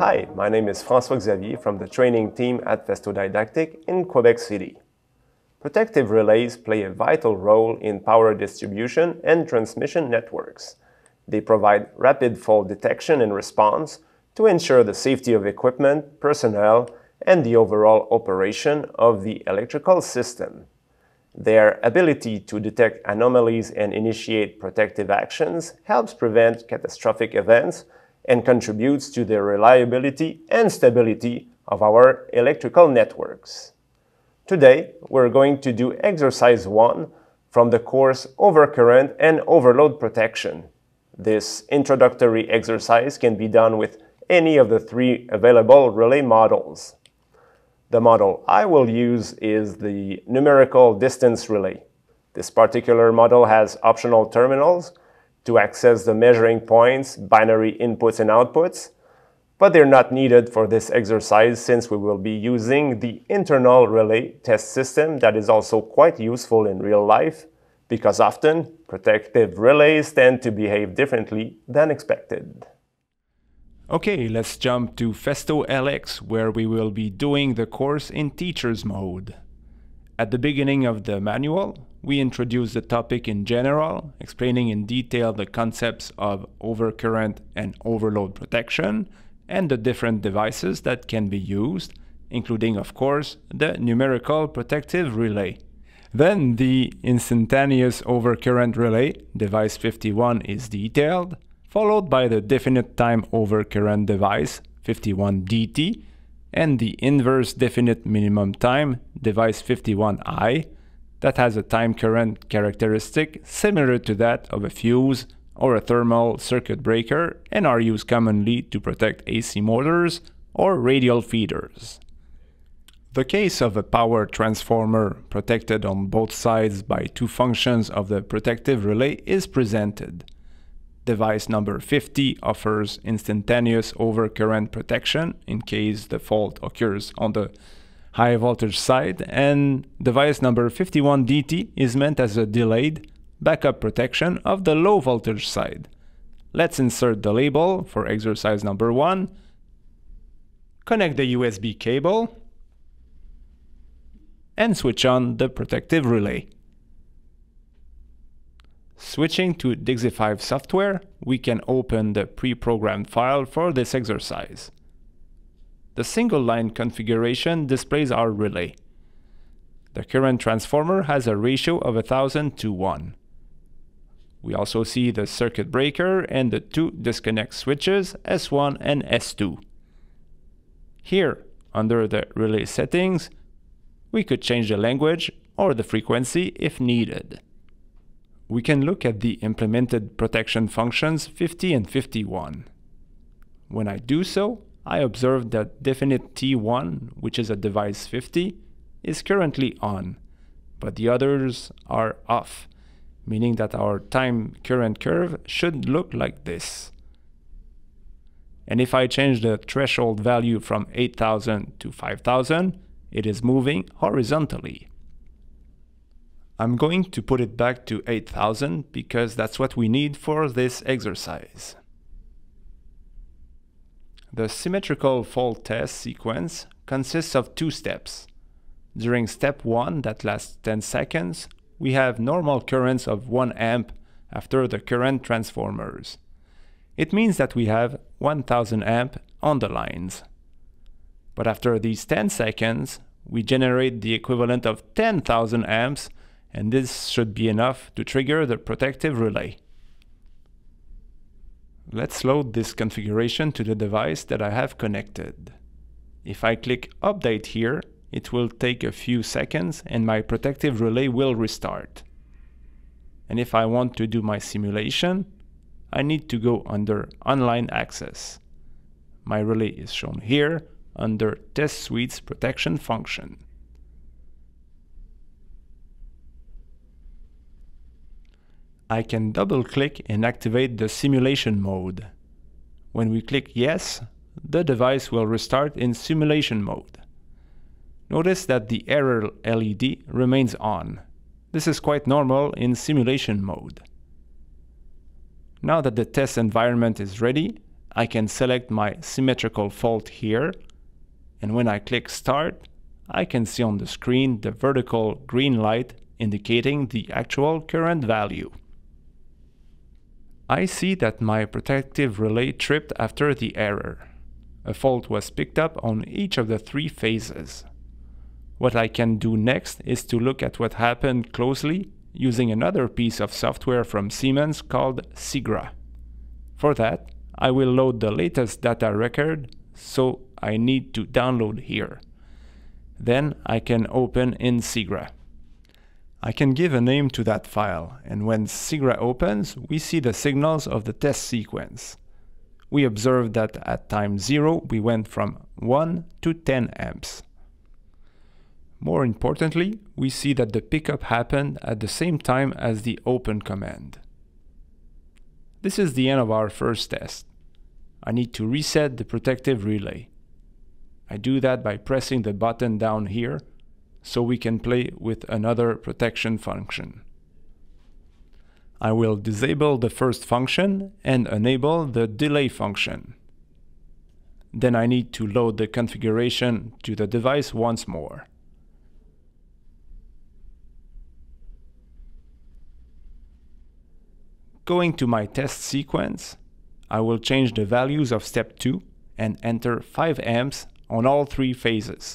Hi, my name is François-Xavier from the training team at Festo Didactic in Quebec City. Protective relays play a vital role in power distribution and transmission networks. They provide rapid fault detection and response to ensure the safety of equipment, personnel, and the overall operation of the electrical system. Their ability to detect anomalies and initiate protective actions helps prevent catastrophic events and contributes to the reliability and stability of our electrical networks. Today, we're going to do exercise 1 from the course Overcurrent and Overload Protection. This introductory exercise can be done with any of the 3 available relay models. The model I will use is the numerical distance relay. This particular model has optional terminals to access the measuring points, binary inputs and outputs, but they're not needed for this exercise since we will be using the internal relay test system that is also quite useful in real life because often protective relays tend to behave differently than expected. Okay, let's jump to Festo LX where we will be doing the course in teacher's mode. At the beginning of the manual, we introduce the topic in general, explaining in detail the concepts of overcurrent and overload protection and the different devices that can be used, including, of course, the numerical protective relay. Then the instantaneous overcurrent relay, device 51, is detailed, followed by the definite time overcurrent device, 51DT, and the inverse definite minimum time, device 51I, that has a time current characteristic similar to that of a fuse or a thermal circuit breaker and are used commonly to protect AC motors or radial feeders. The case of a power transformer protected on both sides by 2 functions of the protective relay is presented. Device number 50 offers instantaneous overcurrent protection in case the fault occurs on the high voltage side, and device number 51DT is meant as a delayed backup protection of the low voltage side. Let's insert the label for exercise number 1, connect the USB cable, and switch on the protective relay. Switching to Dixie5 software, we can open the pre-programmed file for this exercise. The single-line configuration displays our relay. The current transformer has a ratio of 1000 to 1. We also see the circuit breaker and the 2 disconnect switches, S1 and S2. Here, under the relay settings, we could change the language or the frequency if needed. We can look at the implemented protection functions 50 and 51. When I do so, I observe that definite T1, which is at device 50, is currently on, but the others are off, meaning that our time current curve should look like this. And if I change the threshold value from 8000 to 5000, it is moving horizontally. I'm going to put it back to 8000 because that's what we need for this exercise. The symmetrical fault test sequence consists of 2 steps. During step 1, that lasts 10 seconds, we have normal currents of 1 amp after the current transformers. It means that we have 1000 amp on the lines. But after these 10 seconds, we generate the equivalent of 10,000 amps, and this should be enough to trigger the protective relay. Let's load this configuration to the device that I have connected. If I click Update here, it will take a few seconds and my protective relay will restart. And if I want to do my simulation, I need to go under Online Access. My relay is shown here under Test Suite's protection function. I can double-click and activate the simulation mode. When we click Yes, the device will restart in simulation mode. Notice that the error LED remains on. This is quite normal in simulation mode. Now that the test environment is ready, I can select my symmetrical fault here, and when I click Start, I can see on the screen the vertical green light indicating the actual current value. I see that my protective relay tripped after the error. A fault was picked up on each of the 3 phases. What I can do next is to look at what happened closely using another piece of software from Siemens called SIGRA. For that, I will load the latest data record, so I need to download here. Then I can open in SIGRA. I can give a name to that file, and when SIGRA opens, we see the signals of the test sequence. We observe that at time 0, we went from 1 to 10 amps. More importantly, we see that the pickup happened at the same time as the open command. This is the end of our first test. I need to reset the protective relay. I do that by pressing the button down here, so we can play with another protection function. I will disable the first function and enable the delay function. Then I need to load the configuration to the device once more. Going to my test sequence, I will change the values of step 2 and enter 5 amps on all 3 phases.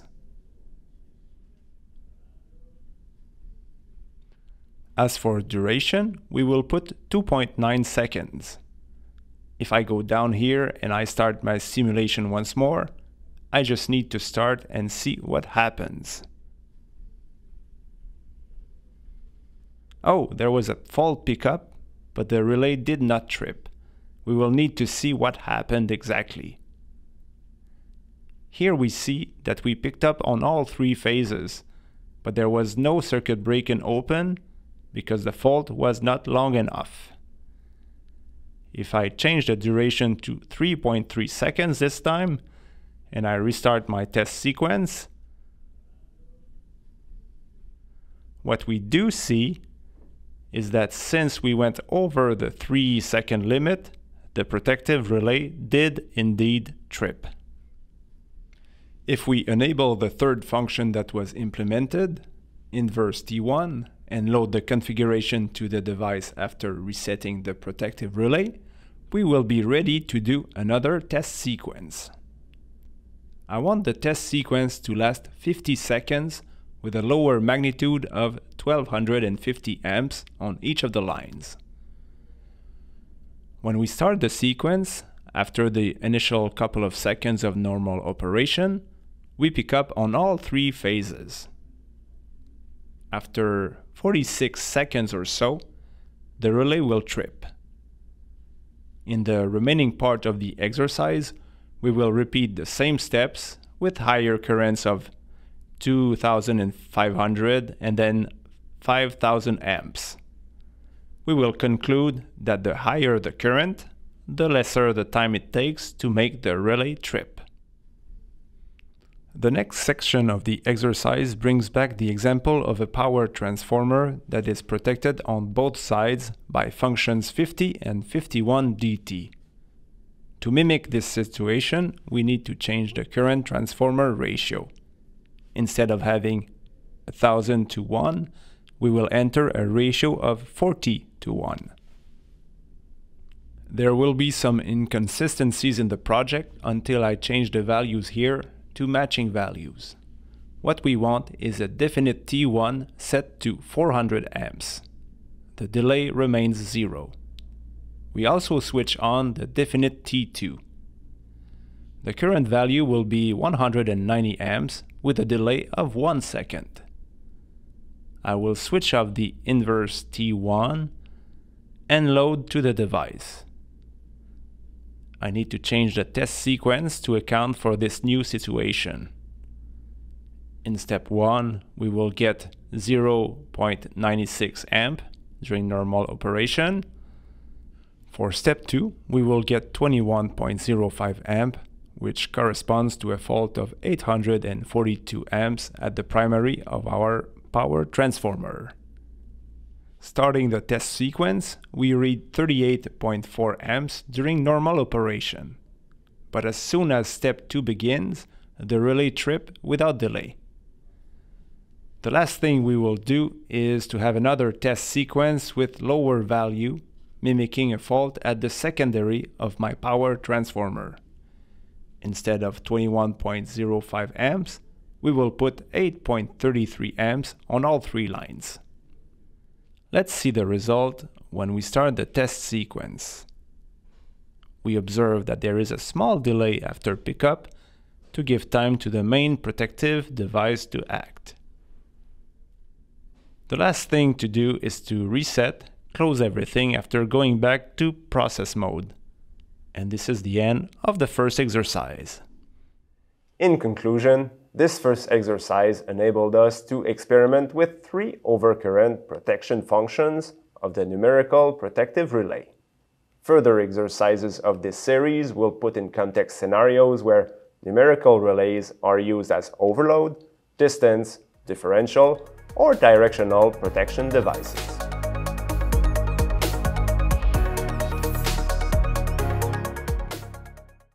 As for duration, we will put 2.9 seconds. If I go down here and I start my simulation once more, I just need to start and see what happens. Oh, there was a fault pickup, but the relay did not trip. We will need to see what happened exactly. Here we see that we picked up on all 3 phases, but there was no circuit breaker open because the fault was not long enough. If I change the duration to 3.3 seconds this time, and I restart my test sequence, what we do see is that since we went over the 3-second limit, the protective relay did indeed trip. If we enable the third function that was implemented, inverse T1, and load the configuration to the device after resetting the protective relay, we will be ready to do another test sequence. I want the test sequence to last 50 seconds with a lower magnitude of 1250 amps on each of the lines. When we start the sequence, after the initial couple of seconds of normal operation, we pick up on all 3 phases. After 46 seconds or so, the relay will trip. In the remaining part of the exercise, we will repeat the same steps with higher currents of 2500 and then 5000 amps. We will conclude that the higher the current, the lesser the time it takes to make the relay trip. The next section of the exercise brings back the example of a power transformer that is protected on both sides by functions 50 and 51 dt. To mimic this situation, we need to change the current transformer ratio. Instead of having 1000 to 1, we will enter a ratio of 40 to 1. There will be some inconsistencies in the project until I change the values here to matching values. What we want is a definite T1 set to 400 amps. The delay remains 0. We also switch on the definite T2. The current value will be 190 amps with a delay of 1 second. I will switch off the inverse T1 and load to the device. I need to change the test sequence to account for this new situation. In step 1, we will get 0.96 amp during normal operation. For step 2, we will get 21.05 amp, which corresponds to a fault of 842 amps at the primary of our power transformer. Starting the test sequence, we read 38.4 amps during normal operation. but as soon as step 2 begins, the relay trip without delay. The last thing we will do is to have another test sequence with lower value, mimicking a fault at the secondary of my power transformer. Instead of 21.05 amps, we will put 8.33 amps on all 3 lines. Let's see the result when we start the test sequence. We observe that there is a small delay after pickup to give time to the main protective device to act. The last thing to do is to reset, close everything after going back to process mode. And this is the end of the first exercise. In conclusion, this first exercise enabled us to experiment with 3 overcurrent protection functions of the numerical protective relay. Further exercises of this series will put in context scenarios where numerical relays are used as overload, distance, differential, or directional protection devices.